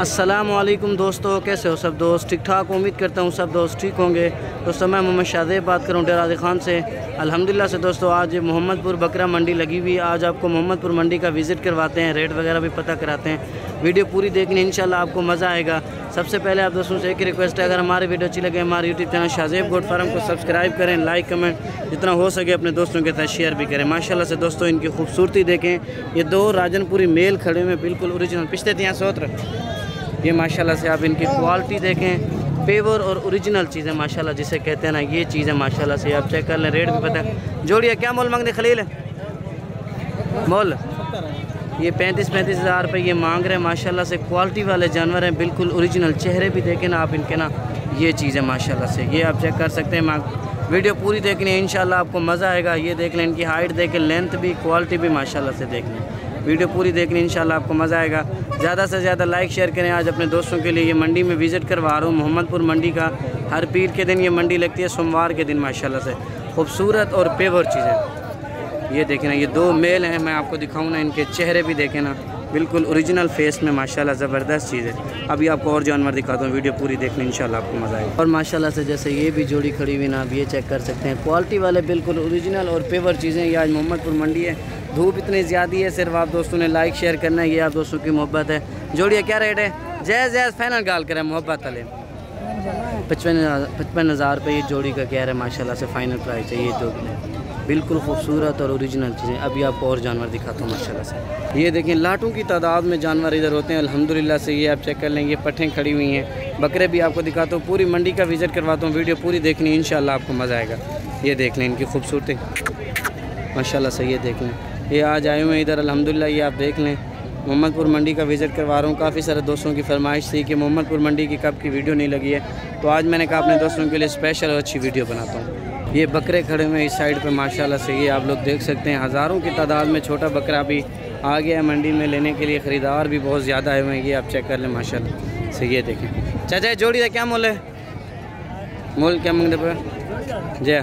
अस्सलामुअलैकुम दोस्तों, कैसे हो सब दोस्त? ठीक ठाक, उम्मीद करता हूँ सब दोस्त ठीक होंगे। दोस्तों मैं मोहम्मद शाहज़ेब बात करूँ डेरा गाजी खान से। अल्हम्दुलिल्लाह से दोस्तों आज मोहम्मदपुर बकरा मंडी लगी हुई। आज आपको मोहम्मदपुर मंडी का विज़िट करवाते हैं, रेट वगैरह भी पता कराते हैं। वीडियो पूरी देखनी, इंशाल्लाह आपको मज़ा आएगा। सबसे पहले आप दोस्तों से एक रिक्वेस्ट है, अगर हमारी वीडियो अच्छी लगे हमारे YouTube channel Shahzeb goat farm को सब्सक्राइब करें, लाइक कमेंट जितना हो सके अपने दोस्तों के साथ शेयर भी करें। माशाल्लाह से दोस्तों इनकी खूबसूरती देखें। ये दो राजनपुरी मेल खड़े हुए बिल्कुल ओरिजिनल, पिछले यहाँ सोत्र। ये माशाल्लाह से आप इनकी क्वालिटी देखें, पेवर और ओरिजिनल चीज़ें माशाल्लाह जिसे कहते हैं ना, ये चीज़ें माशाल्लाह से आप चेक कर लें। रेट भी पता है। जोड़िया क्या मोल मांगते खलील? मोल ये 35-35 हज़ार रुपये ये मांग रहे हैं। माशाल्लाह से क्वालिटी वाले जानवर हैं, बिल्कुल ओरिजिनल। चेहरे भी देखें ना आप इनके ना, ये चीज़ें माशाल्लाह से ये आप चेक कर सकते हैं। वीडियो पूरी देखनी है, इंशाल्लाह आपको मज़ा आएगा। ये देख लें, इनकी हाइट देखें, लेंथ भी, क्वालिटी भी माशाल्लाह से देख लें। वीडियो पूरी देखनी, इंशाल्लाह आपको मज़ा आएगा। ज़्यादा से ज़्यादा लाइक शेयर करें। आज अपने दोस्तों के लिए ये मंडी में विज़िट करवा रहा हूँ, मोहम्मदपुर मंडी का। हर पीर के दिन ये मंडी लगती है, सोमवार के दिन माशाल्लाह से। खूबसूरत और पेवर चीज़ें ये देखें ना, ये दो मेल हैं। मैं आपको दिखाऊँ ना, इनके चेहरे भी देखें ना, बिल्कुल ओरिजिनल फेस में माशाल्लाह ज़बरदस्त चीज़ है। अभी आपको और जानवर दिखाता हूँ, वीडियो पूरी देखनी, इंशाल्लाह आपको मज़ा आएगा। और माशाल्लाह से जैसे ये भी जोड़ी खड़ी हुई ना, आप ये चेक कर सकते हैं। क्वालिटी वाले बिल्कुल ओरिजिनल और पेवर चीज़ें। ये आज मोहम्मदपुर मंडी है, धूप इतनी ज़्यादा है, सिर्फ आप दोस्तों ने लाइक शेयर करना है। ये आप दोस्तों की मोहब्बत है। जोड़िया क्या रेट है? जैज़ जैज़ फाइनल गाल करें मोहब्बत वाले 55 हज़ार रुपये ये जोड़ी का कह रहे हैं। माशाल्लाह से फ़ाइनल प्राइस है। ये जोड़ी बिल्कुल खूबसूरत और ओरिजिनल चीज़ें। अभी आपको और जानवर दिखाता हूँ माशाल्लाह से। ये देखें, लाटों की तादाद में जानवर इधर होते हैं अल्हम्दुलिल्लाह से। ये आप चेक कर लें, ये पट्ठें खड़ी हुई हैं। बकरे भी आपको दिखाता हूँ, पूरी मंडी का विज़िट करवाता हूँ। वीडियो पूरी देखनी, इंशाल्लाह आपको मज़ा आएगा। ये देख लें इनकी खूबसूरती माशाल्लाह से। ये देख लें, ये आज आए हुए हैं इधर अल्हम्दुलिल्लाह। ये आप देख लें, मोहम्मदपुर मंडी का विज़िट करवा रहा हूँ। काफ़ी सारे दोस्तों की फरमाइश थी कि मोहम्मदपुर मंडी की कब की वीडियो नहीं लगी है, तो आज मैंने कहा अपने दोस्तों के लिए स्पेशल और अच्छी वीडियो बनाता हूँ। ये बकरे खड़े हुए हैं इस साइड पे माशाल्लाह से। ये आप लोग देख सकते हैं, हज़ारों की तादाद में छोटा बकरा भी आ गया है मंडी में लेने के लिए। ख़रीदार भी बहुत ज़्यादा आए हुए हैं। ये आप चेक कर लें माशाल्लाह से। ये देखें चाचा, जोड़ी का क्या मोल है? मोल क्या मांगते पे? जय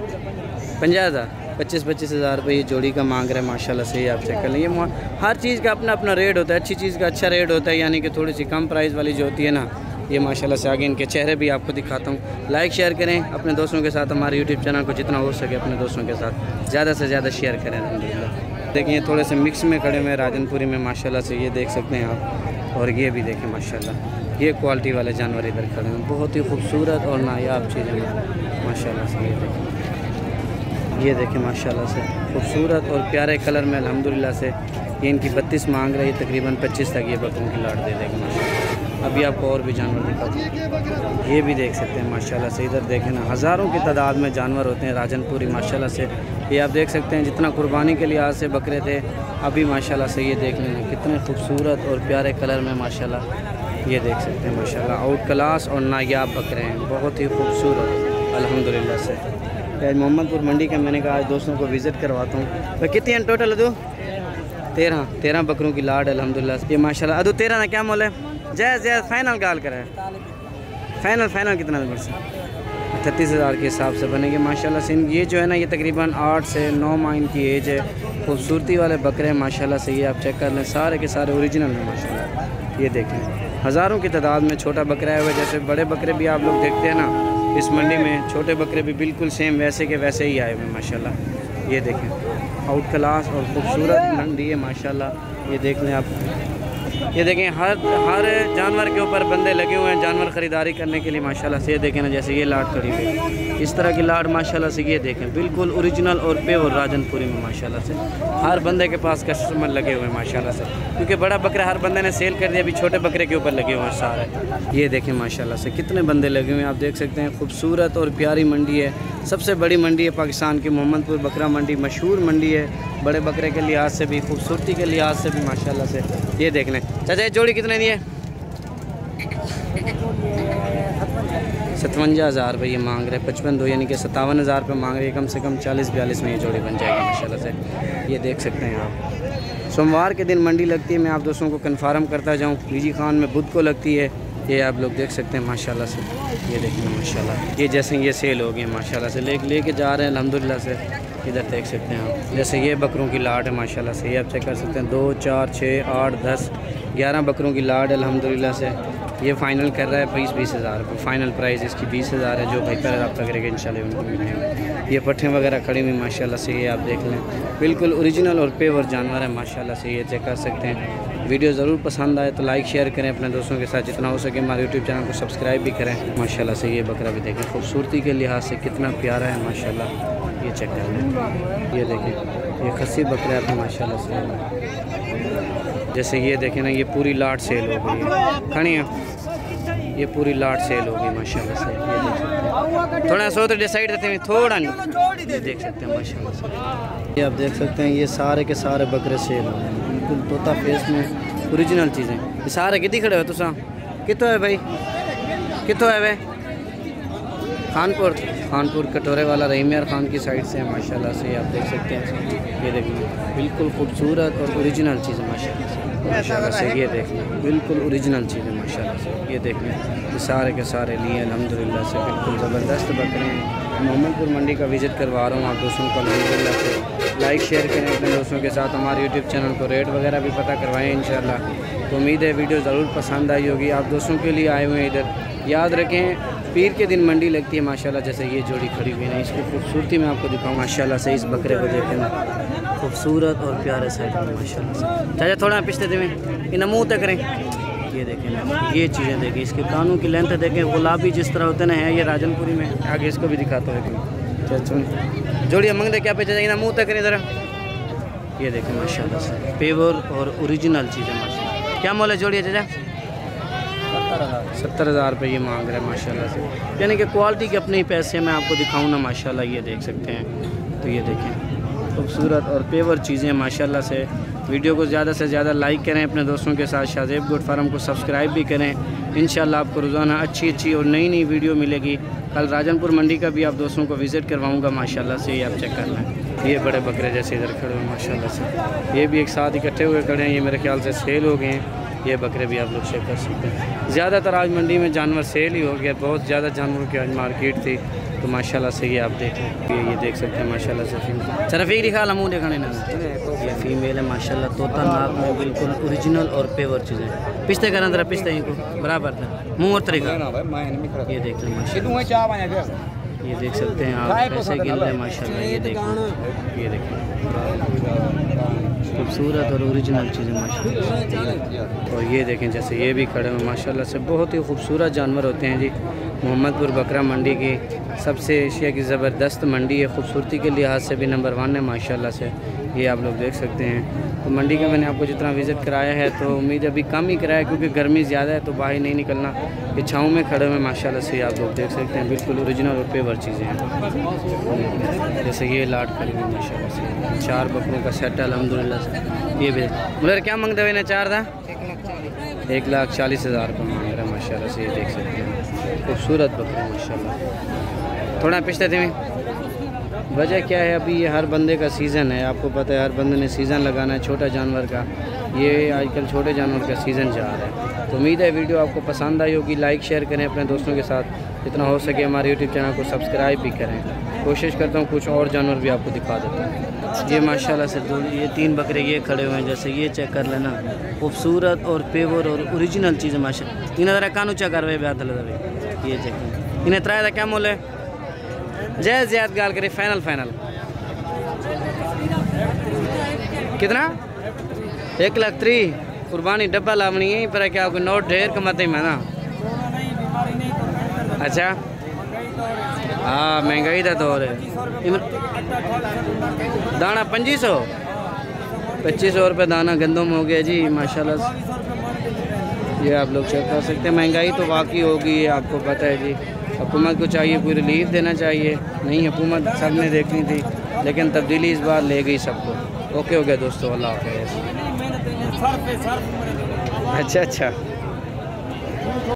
50 हज़ार 25 हज़ार रुपये ये जोड़ी का मांग रहे हैं माशाल्लाह से। ये आप चेक कर लें, ये हर चीज़ का अपना अपना रेट होता है। अच्छी चीज़ का अच्छा रेट होता है, यानी कि थोड़ी सी कम प्राइस वाली जो होती है ना, ये माशाल्लाह से। आगे इनके चेहरे भी आपको दिखाता हूँ। लाइक शेयर करें अपने दोस्तों के साथ, हमारे यूट्यूब चैनल को जितना हो सके अपने दोस्तों के साथ ज़्यादा से ज़्यादा शेयर करें अल्हम्दुलिल्लाह। देखिए थोड़े से मिक्स में खड़े हुए राजनपुरी में माशाल्लाह से। ये देख सकते हैं आप। और ये भी देखें माशाल्लाह, ये क्वालिटी वाले जानवर इधर खड़े हैं, बहुत ही खूबसूरत और नायाब चीज़ें माशाल्लाह से। ये देखें माशाल्लाह से, खूबसूरत और प्यारे कलर में अल्हम्दुलिल्लाह से। ये इनकी 32 मांग रही है, तकरीबन 25 तक ये बकरों की लाट दे देगा माशाल्लाह। अभी आपको और भी जानवर दिखाते हैं। ये भी देख सकते हैं माशाल्लाह से। इधर देखें ना, हज़ारों की तादाद में जानवर होते हैं राजनपुरी माशाल्लाह से। ये आप देख सकते हैं, जितना कुर्बानी के लिहाज से बकरे थे, अभी माशाल्लाह से ये देख लेना कितने खूबसूरत और प्यारे कलर में माशाल्लाह। ये देख सकते हैं माशाल्लाह, आउट क्लास और नायाब बकरे हैं, बहुत ही खूबसूरत अल्हम्दुलिल्लाह से। आज मोहम्मदपुर मंडी का मैंने कहा आज दोस्तों को विज़िट करवाता हूँ। भाई कितनी टोटल अदू? 13 बकरों की लाड अल्हम्दुलिल्लाह। ये माशाल्लाह अदू 13 ना क्या मोल है? जैज़ जैज़ फाइनल गाल करा है। फाइनल कितना नंबर से? 38 हज़ार के हिसाब से बनेंगे माशाल्लाह से। ये जो है ना, ये तकरीबन 8 से 9 माह इनकी एज है। खूबसूरती वाले बकरे हैं माशाल्लाह से। ये आप चेक कर लें, सारे के सारे ओरिजिनल हैं माशाल्लाह। ये देखें, हज़ारों की तादाद में छोटा बकरा है। जैसे बड़े बकरे भी आप लोग देखते हैं ना इस मंडी में, छोटे बकरे भी बिल्कुल सेम वैसे के वैसे ही आए हुए माशाल्लाह। ये देखें, आउट क्लास और ख़ूबसूरत मंडी है माशाल्लाह। ये देख लें आप। ये देखें, हर जानवर के ऊपर बंदे लगे हुए हैं जानवर ख़रीदारी करने के लिए माशाल्लाह से। ये देखें ना, जैसे ये लाट खड़ी हुई, इस तरह की लाट माशाल्लाह से। ये देखें, बिल्कुल ओरिजिनल और पेवर राजनपुरी में माशाल्लाह से। हर बंदे के पास कस्टमर लगे हुए हैं माशाल्लाह से, क्योंकि बड़ा बकरा हर बंदे ने सेल कर दिया, अभी छोटे बकरे के ऊपर लगे हुए हैं सारे। ये देखें माशाल्लाह से, कितने बंदे लगे हुए हैं, आप देख सकते हैं। खूबसूरत और प्यारी मंडी है, सबसे बड़ी मंडी है पाकिस्तान की मोहम्मदपुर बकरा मंडी। मशहूर मंडी है, बड़े बकरे के लिहाज से भी, खूबसूरती के लिहाज से भी माशाल्लाह से। ये देख लें चाचा, जोड़ी कितने दी है? 57 हज़ार रुपये ये मांग रहे हैं। 55 दो यानी कि 57 हज़ार रुपये मांग रहे हैं। कम से कम 40-42 में ये जोड़ी बन जाएगी माशाल्लाह से। ये देख सकते हैं आप। सोमवार के दिन मंडी लगती है, मैं आप दोस्तों को कन्फर्म करता जाऊँ। लीजी खान में बुध को लगती है। ये आप लोग देख सकते हैं माशाल्लाह से। ये देखिए माशाल्लाह, ये जैसे ये सेल हो गई माशाल्लाह से, लेके जा रहे हैं अल्हम्दुलिल्लाह से। इधर देख सकते हैं आप, जैसे ये बकरों की लाट है माशाल्लाह से। ये आप चेक कर सकते हैं, 2, 4, 6, 8, 10, 11 बकरों की लाड अल्हम्दुलिल्लाह से ये फ़ाइनल कर रहा है 20 हज़ार रुपये। फ़ाइनल प्राइस इसकी 20 हज़ार है। जो भाई पर रब्ता करेगा इंशाल्लाह उनको मिलेंगे। ये पट्ठें वगैरह खड़ी हुई माशाल्लाह से, ये आप देख लें बिल्कुल ओरिजिनल और पेवर जानवर है माशाल्लाह से, ये चेक कर सकते हैं। वीडियो ज़रूर पसंद आए तो लाइक शेयर करें अपने दोस्तों के साथ, जितना हो सके हमारे यूट्यूब चैनल को सब्सक्राइब भी करें माशाल्लाह से। ये बकरा भी देखें खूबसूरती के लिहाज से कितना प्यारा है माशाल्लाह, ये चेक कर लें। ये देखें ये खस्सी बकरा है माशाल्लाह से। जैसे ये देखें ना, ये पूरी लाट सेल हो गई है, खड़ी है ये पूरी लाट सेल हो गई माशाल्लाह से। ये देख सकते हैं, थोड़ा सो तो डिसाइड रहते हैं थोड़ा नहीं, ये देख सकते हैं माशाल्लाह से। ये आप देख सकते हैं ये सारे के सारे बकरे सेल हो गए बिल्कुल तोता फेस में ओरिजिनल चीज़ें। ये सारे कितनी खड़े हो तुसा कितों है भाई, कितों है भाई? खानपुर कटोरे वाला रहीम यार खान की साइड से है माशाल्लाह से। आप देख सकते हैं ये देखिए बिल्कुल खूबसूरत और ओरिजिनल चीज़ है माशाल्लाह से। ये देखें बिल्कुल ओरिजिनल चीज़ है माशाल्लाह से। ये देख लें ये सारे के सारे लिए अल्हम्दुलिल्लाह से बिल्कुल ज़बरदस्त बकरे हैं। मोहम्मदपुर मंडी का विज़िट करवा रहा हूँ आप दोस्तों को अल्हम्दुलिल्लाह से। लाइक शेयर करें अपने दोस्तों के साथ, हमारे यूट्यूब चैनल को रेट वगैरह भी पता करवाएँ इंशाल्लाह। तो उम्मीद है वीडियो ज़रूर पसंद आई होगी। आप दोस्तों के लिए आए हुए हैं इधर। याद रखें पीर के दिन मंडी लगती है माशाल्लाह। जैसे ये जोड़ी खड़ी हुई है, इसकी खूबसूरती मैं आपको दिखाऊँ माशाल्लाह से। इस बकरे को देखें ना, खूबसूरत और प्यारे साइड में माशाल्लाह से। चाचा थोड़ा पिछले दिन इन मुँह तक करें, ये देखें ना, ये चीज़ें देखें, इसके कानों की लेंथ देखें, गुलाबी जिस तरह होते ना है ये राजनपुरी में। आगे इसको भी दिखाता हूँ जोड़िया मंग दे क्या पे चाचा मुँह तक करें ज़रा। ये देखें माशाल्लाह से पेवर और ओरिजिनल चीज़ें माशाल्लाह। क्या मोल है जोड़िया चाचा? 70,000 रुपये ये मांग रहे हैं माशाल्लाह से। यानी कि क्वालिटी के अपने ही पैसे मैं आपको दिखाऊँ ना माशाल्लाह। ये देख सकते हैं, तो ये देखें खूबसूरत और पेवर चीज़ें माशाल्लाह से। वीडियो को ज़्यादा से ज़्यादा लाइक करें अपने दोस्तों के साथ। शाहज़ेब गोट फार्म को सब्सक्राइब भी करें। इंशाल्लाह आपको रोज़ाना अच्छी और नई वीडियो मिलेगी। कल राजनपुर मंडी का भी आप दोस्तों को विज़िट करवाऊँगा माशाल्लाह से। ये आप चेक कर लें, ये बड़े बकरे जैसे इधर खड़े हुए माशाल्लाह से। ये भी एक साथ इकट्ठे हुए खड़े हैं, ये मेरे ख्याल से सेल हो गए हैं। ये बकरे भी आप लोग चेक कर सकते हैं। ज़्यादातर आज मंडी में जानवर सेल ही हो गया, बहुत ज़्यादा जानवरों की आज मार्केट थी। तो माशाल्लाह से ये आप देखें, ये देख सकते हैं माशाल्लाह से फीमेल। सरफी दिखा ला मुँह दिखाने ना, ये फीमेल है माशाल्लाह। तोता नाक में बिल्कुल ओरिजिनल और पेवर चीज़ें। पिछते करना जरा, पिछते इनको बराबर था मुँह और तरीका। ये देख लें माशाल्लाह, ये देख सकते हैं आप कैसे गिन रहे हैं माशाल्लाह। ये देखें, ये देखें खूबसूरत और ओरिजिनल चीज़ें माशाल्लाह। और ये देखें जैसे ये भी खड़े हैं माशाल्लाह से। बहुत ही खूबसूरत जानवर होते हैं जी। मोहम्मदपुर बकरा मंडी की सबसे एशिया की ज़बरदस्त मंडी है, खूबसूरती के लिहाज से भी नंबर 1 है माशाल्लाह से। ये आप लोग देख सकते हैं। तो मंडी का मैंने आपको जितना विज़िट कराया है, तो उम्मीद अभी कम ही कराया क्योंकि गर्मी ज़्यादा है तो बाहर नहीं निकलना। ये छाँव में खड़े हुए माशाल्लाह से, आप लोग देख सकते हैं बिल्कुल ओरिजिनल और पेवर चीज़ें हैं। जैसे ये लाट खड़ी हुई माशाल्लाह से। 4 बकरों का सेट है अल्हम्दुलिल्लाह से। ये भी मुझे क्या मांगते हुए ना 4 था 1,40,000 रुपये मांग रहा है माशाल्लाह से। ये देख सकते हैं खूबसूरत बकरे माशाल्लाह। थोड़ा पिछले थे वजह क्या है, अभी ये हर बंदे का सीज़न है, आपको पता है हर बंदे ने सीज़न लगाना है छोटा जानवर का। ये आजकल छोटे जानवर का सीज़न जा रहा है। तो उम्मीद है वीडियो आपको पसंद आई होगी। लाइक शेयर करें अपने दोस्तों के साथ, जितना हो सके हमारे यूट्यूब चैनल को सब्सक्राइब भी करें। कोशिश करता हूँ कुछ और जानवर भी आपको दिखा देता हूँ। ये माशाल्लाह से ये 3 बकरे ये खड़े हुए हैं, जैसे ये चेक कर लेना, खूबसूरत और पेवर और ओरिजिनल चीज़ें माशाल्लाह। इन्हें ज़रा कानू चेक कर रहे हैं, ये चेक इन्हें त्राया था क्या मोल है? जय ज़्यादा गाल करें फाइनल कितना 1,03,000 कुर्बानी डब्बा लावनी है पर क्या आपको नोट ढेर कमाते ही मैं ना। अच्छा हाँ महंगाई का दौर है। दाना 2500 रुपये दाना गंदम हो गया जी माशाल्लाह। ये आप लोग चेक कर सकते हैं। महंगाई तो वाकई होगी, आपको पता है जी। हुकूमत को चाहिए कोई रिलीफ देना चाहिए, नहीं हुकूमत सब ने देखनी थी लेकिन तब्दीली इस बार ले गई सबको। ओके हो गया दोस्तों, अल्लाह हाफ़िज़। अच्छा